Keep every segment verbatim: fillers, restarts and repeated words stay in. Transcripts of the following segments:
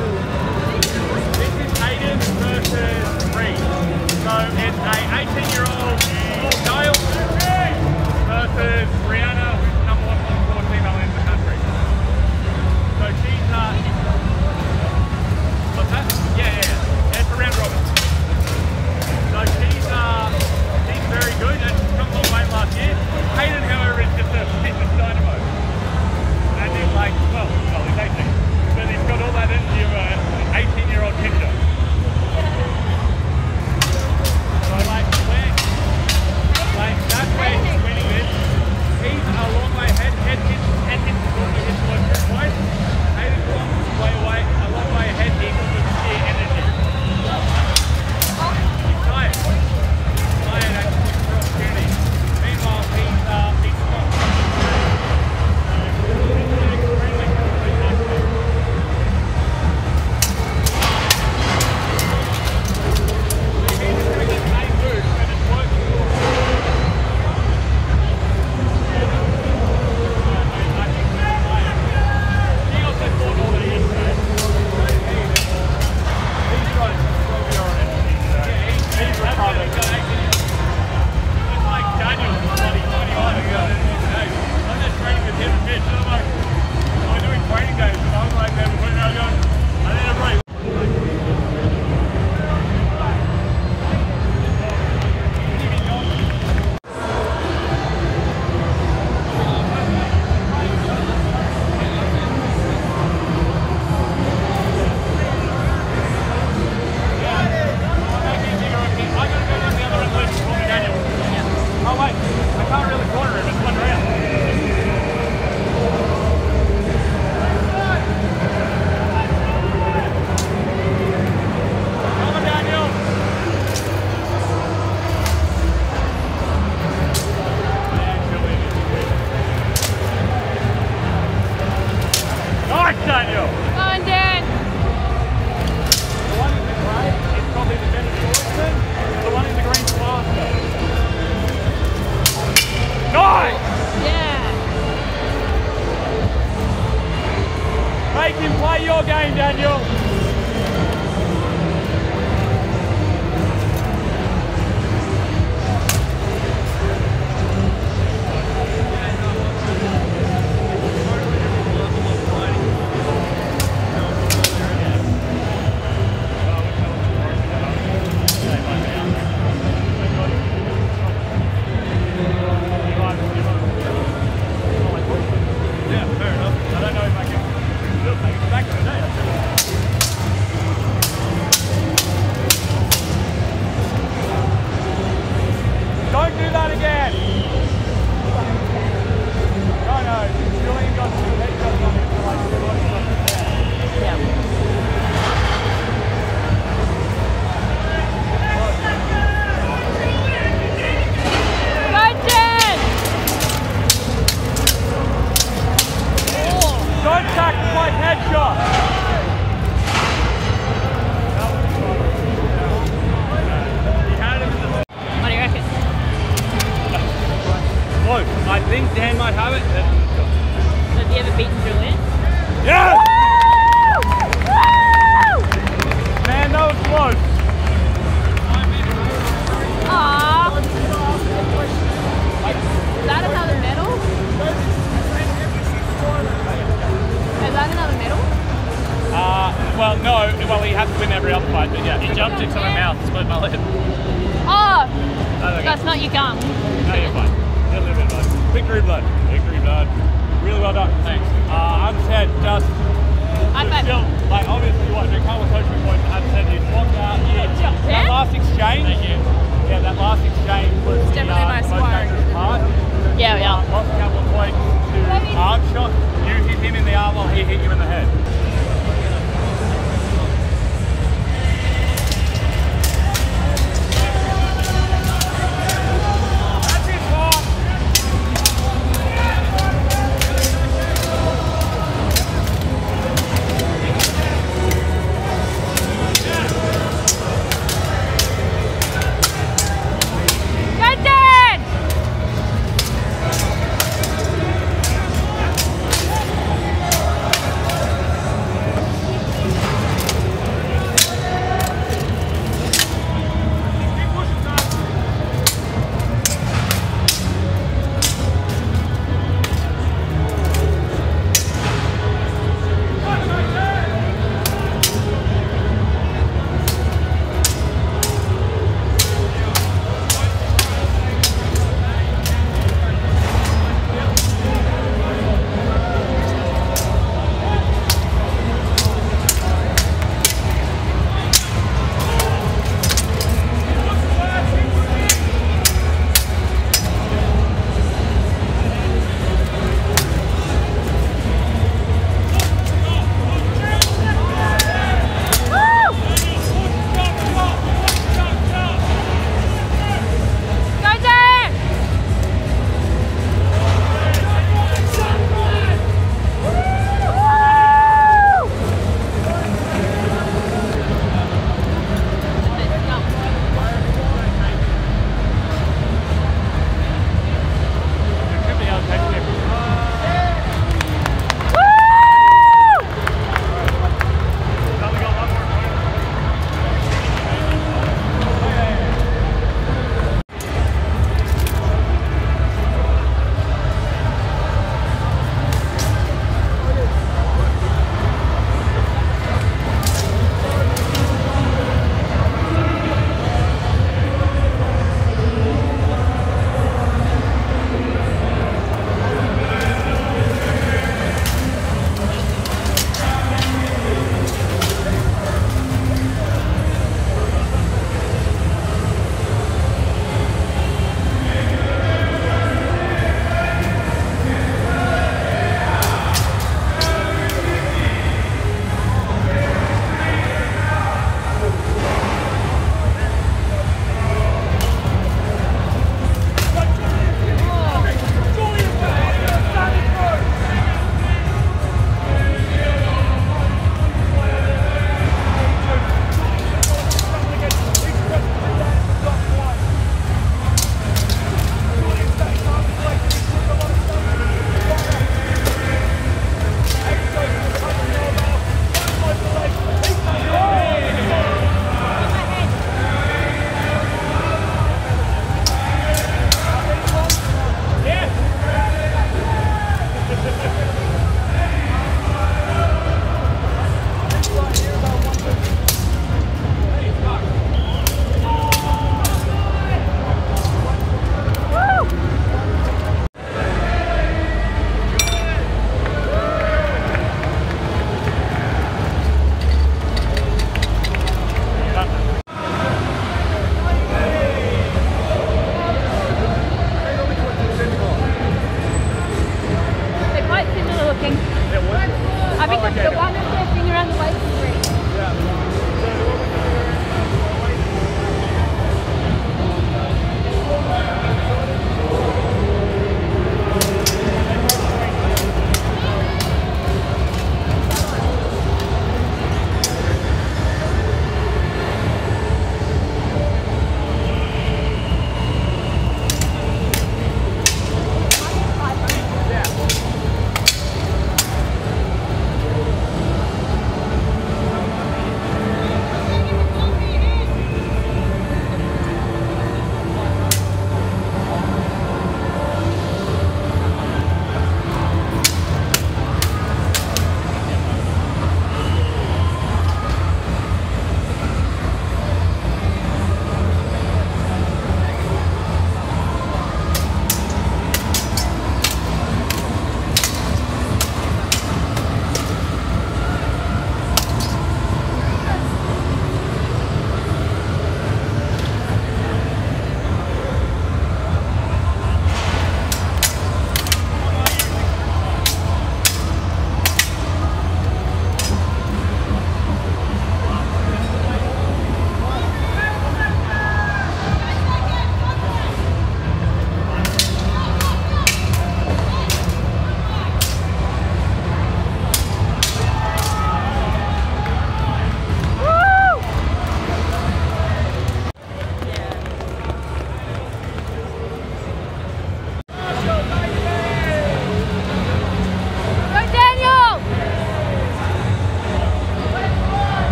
This is Hayden versus Reed. So it's a eighteen year old Kyle versus Rihanna, who's the number one football female in the country. So she's uh what's that? Yeah, yeah, yeah. It's a round robin. So she's uh she's very good and she's come a long way last year. Hayden, however, is just a fitness dynamo. And he's like, well, well, he's eighteen. But he's got all that energy of an eighteen year old kid. So like, where, like that's where he's winning this. He's a long way ahead, head hits, head hits the normally hits the most twice. Hayden's a long way away, a long way ahead here with sheer energy. He's tired. He's tired and he's for opportunity. Meanwhile, he's uh he's not.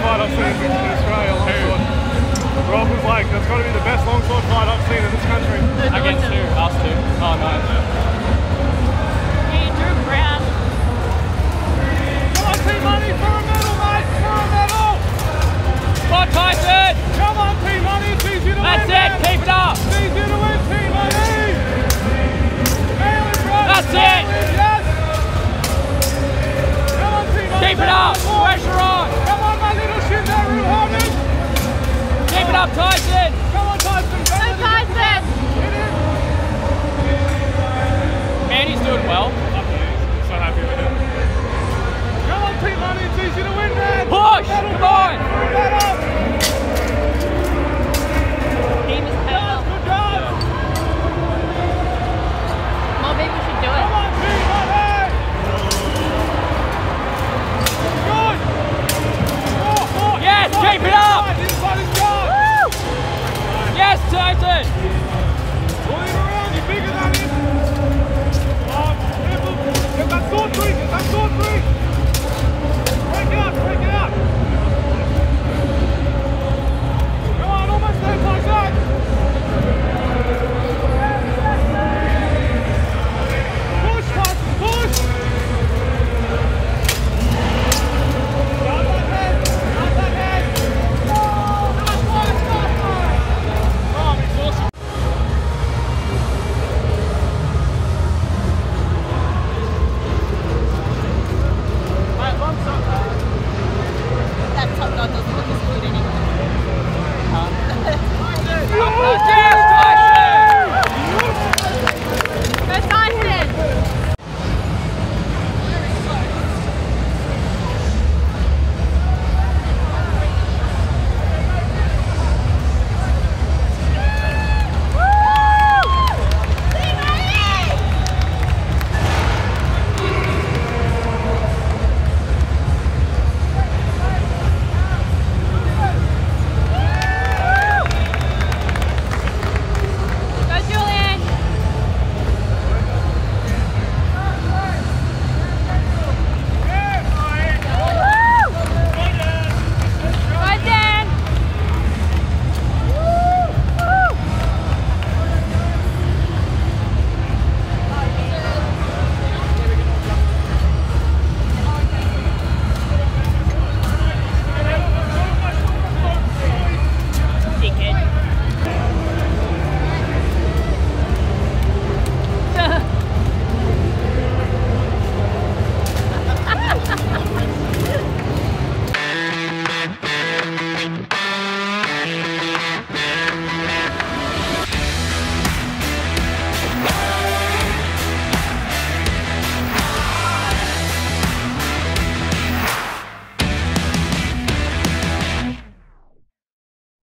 fight I've seen in Australia, Longsword. Rob was like, that's got to be the best longsword fight I've seen in this country. Against who? Us two. Oh, nice. He drew Brown. Come on, Team Money, for a medal, mate! For a medal! Come on, Tyson! Come on, Team Money, it's easy to That's win, it, man. keep it up! It's easy to win, Team Money! Nail it, bro! That's Nail it. Yes! Come on, Team Money! Keep it up! Pressure on! Come on, my little Shindaru Hornet! Keep it up, Tyson! Come on, Tyson! Go Tyson! Hit it! Man, he's doing well. So happy with him. Come on, Team Money, it's easy to win, man! Push! Medal, Come man. on! Bring that up! Team is pedal. Good job! More people should do it. Come on, Team Money! Good! Oh, oh, Yes, inside, keep it up! Inside, inside is gone! Woo! Yes, Tyson!